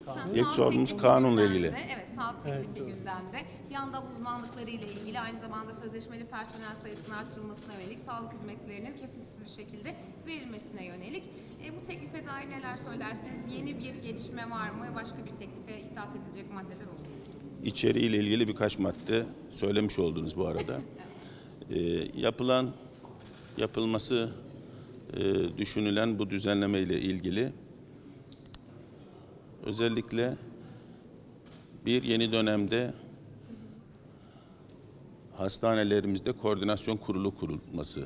İlk sorumuz kanunla ilgili. Evet, sağlık teklifi gündemde. Yan dal uzmanlıkları ile ilgili aynı zamanda sözleşmeli personel sayısının artırılmasına yönelik, sağlık hizmetlerinin kesintisiz bir şekilde verilmesine yönelik. Bu teklife dair neler söylersiniz? Yeni bir gelişme var mı? Başka bir teklife ihdas edilecek maddeler olur mu? İçeriğiyle ilgili birkaç madde söylemiş oldunuz bu arada. Yapılması düşünülen bu düzenleme ile ilgili özellikle bir yeni dönemde hastanelerimizde koordinasyon kurulu kurulması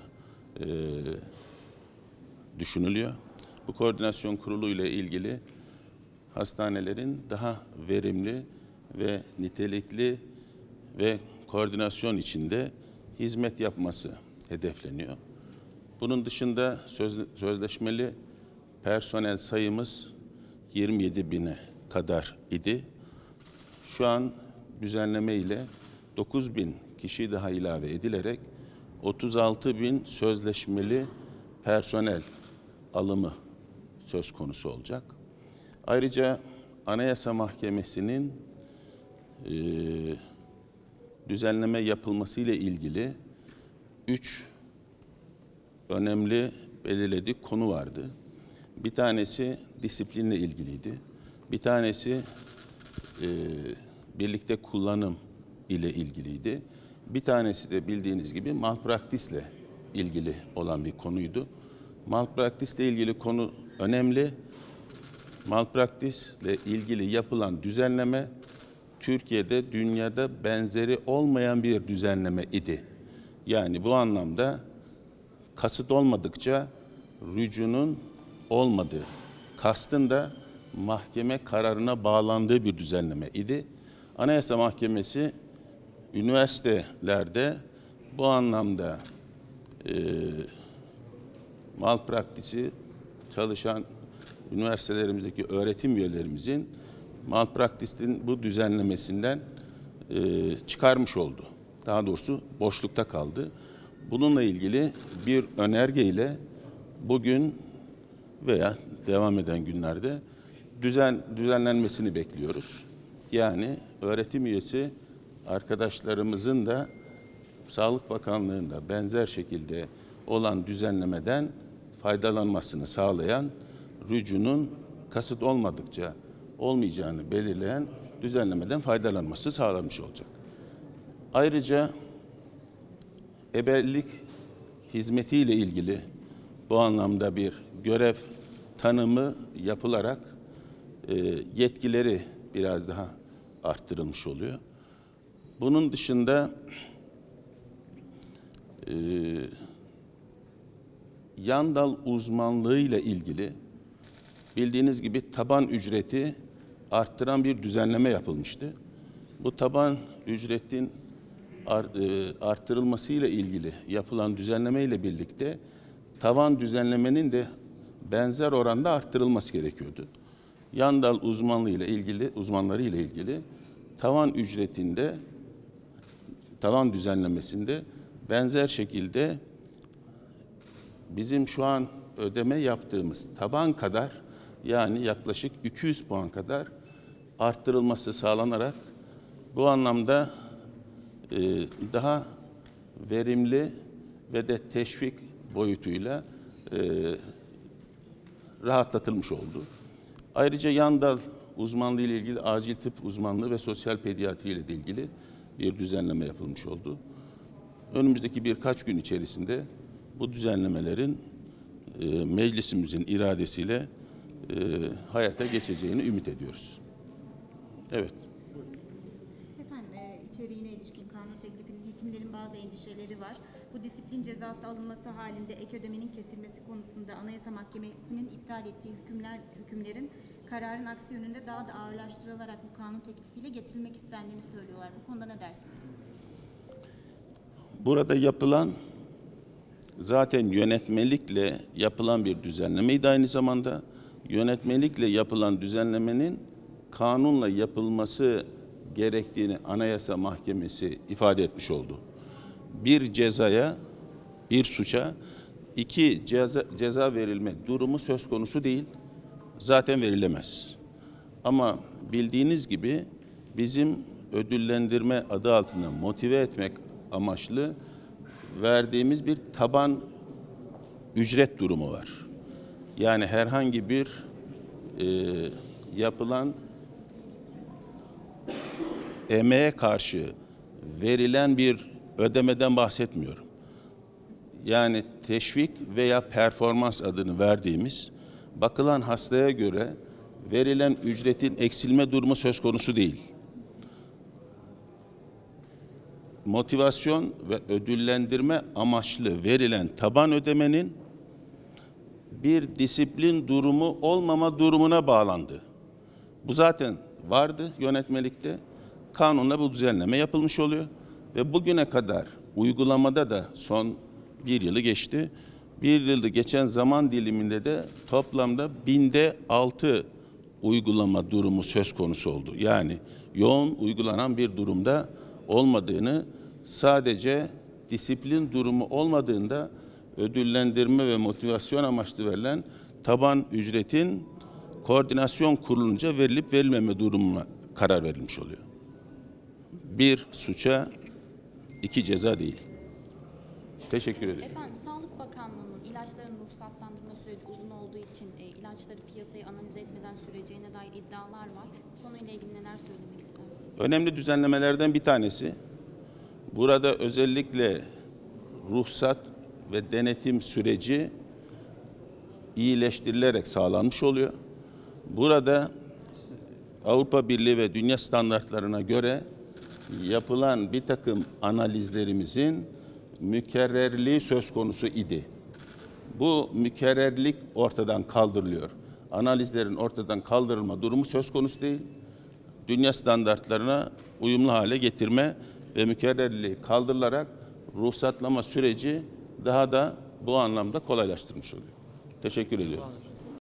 düşünülüyor. Bu koordinasyon kurulu ile ilgili hastanelerin daha verimli ve nitelikli ve koordinasyon içinde hizmet yapması hedefleniyor. Bunun dışında sözleşmeli personel sayımız 27 bine kadar idi. Şu an düzenleme ile 9 bin kişi daha ilave edilerek 36 bin sözleşmeli personel alımı söz konusu olacak. Ayrıca Anayasa Mahkemesi'nin düzenleme yapılması ile ilgili 3 önemli belirledik konu vardı. Bir tanesi disiplinle ilgiliydi. Bir tanesi birlikte kullanım ile ilgiliydi. Bir tanesi de bildiğiniz gibi malpraktisle ilgili olan bir konuydu. Malpraktisle ilgili konu önemli. Malpraktisle ilgili yapılan düzenleme Türkiye'de, dünyada benzeri olmayan bir düzenleme idi. Yani bu anlamda kasıt olmadıkça rücunun olmadığı, kastın da mahkeme kararına bağlandığı bir düzenleme idi. Anayasa Mahkemesi üniversitelerde bu anlamda malpraktisi çalışan üniversitelerimizdeki öğretim üyelerimizin malpraktisin bu düzenlemesinden çıkarmış oldu. Daha doğrusu boşlukta kaldı. Bununla ilgili bir önergeyle bugün veya devam eden günlerde düzenlenmesini bekliyoruz. Yani öğretim üyesi arkadaşlarımızın da Sağlık Bakanlığı'nda benzer şekilde olan düzenlemeden faydalanmasını sağlayan, rücunun kasıt olmadıkça olmayacağını belirleyen düzenlemeden faydalanması sağlanmış olacak. Ayrıca ebelik hizmetiyle ilgili bu anlamda bir görev tanımı yapılarak yetkileri biraz daha arttırılmış oluyor. Bunun dışında yan dal uzmanlığıyla ilgili bildiğiniz gibi taban ücreti arttıran bir düzenleme yapılmıştı. Bu taban ücretin arttırılmasıyla ilgili yapılan düzenleme ile birlikte tavan düzenlemenin de benzer oranda arttırılması gerekiyordu. Yan dal uzmanları ile ilgili tavan düzenlemesinde benzer şekilde bizim şu an ödeme yaptığımız taban kadar, yani yaklaşık 200 puan kadar arttırılması sağlanarak bu anlamda daha verimli ve de teşvik boyutuyla rahatlatılmış oldu. Ayrıca yan dal uzmanlığı ile ilgili acil tıp uzmanlığı ve sosyal pediatri ile de ilgili bir düzenleme yapılmış oldu. Önümüzdeki birkaç gün içerisinde bu düzenlemelerin meclisimizin iradesiyle hayata geçeceğini ümit ediyoruz. Evet. Efendim, içeriğine ilişkin kanun teklifinin hekimlerin bazı endişeleri var. Bu disiplin cezası alınması halinde ek ödemenin kesilmesi konusunda Anayasa Mahkemesi'nin iptal ettiği hükümlerin kararın aksi yönünde daha da ağırlaştırılarak bu kanun teklifiyle getirilmek istendiğini söylüyorlar. Bu konuda ne dersiniz? Burada yapılan zaten yönetmelikle yapılan bir düzenlemeydi aynı zamanda. Yönetmelikle yapılan düzenlemenin kanunla yapılması gerektiğini Anayasa Mahkemesi ifade etmiş oldu. Bir cezaya, bir suça iki ceza verilme durumu söz konusu değil. Zaten verilemez. Ama bildiğiniz gibi bizim ödüllendirme adı altında motive etmek amaçlı verdiğimiz bir taban ücret durumu var. Yani herhangi bir yapılan emeğe karşı verilen bir ödemeden bahsetmiyorum. Yani teşvik veya performans adını verdiğimiz bakılan hastaya göre verilen ücretin eksilme durumu söz konusu değil. Motivasyon ve ödüllendirme amaçlı verilen taban ödemenin bir disiplin durumu olmama durumuna bağlandı. Bu zaten vardı yönetmelikte. Kanunla bu düzenleme yapılmış oluyor. Ve bugüne kadar uygulamada da son bir yılı geçti. Bir yılda geçen zaman diliminde de toplamda 1000'de 6 uygulama durumu söz konusu oldu. Yani yoğun uygulanan bir durumda olmadığını, sadece disiplin durumu olmadığında ödüllendirme ve motivasyon amaçlı verilen taban ücretin koordinasyon kurulunca verilip verilmeme durumuna karar verilmiş oluyor. Bir suça 2 ceza değil. Teşekkür ederim. Efendim, Sağlık Bakanlığı'nın ilaçların ruhsatlandırma süreci uzun olduğu için ilaçları piyasaya analiz etmeden süreceğine dair iddialar var. Bu konuyla ilgili neler söylemek istersiniz? Önemli düzenlemelerden bir tanesi, burada özellikle ruhsat ve denetim süreci iyileştirilerek sağlanmış oluyor. Burada Avrupa Birliği ve dünya standartlarına göre yapılan bir takım analizlerimizin mükerrerliği söz konusu idi. Bu mükerrerlik ortadan kaldırılıyor. Analizlerin ortadan kaldırılma durumu söz konusu değil. Dünya standartlarına uyumlu hale getirme ve mükerrerliği kaldırılarak ruhsatlama süreci daha da bu anlamda kolaylaştırmış oluyor. Teşekkür ediyorum.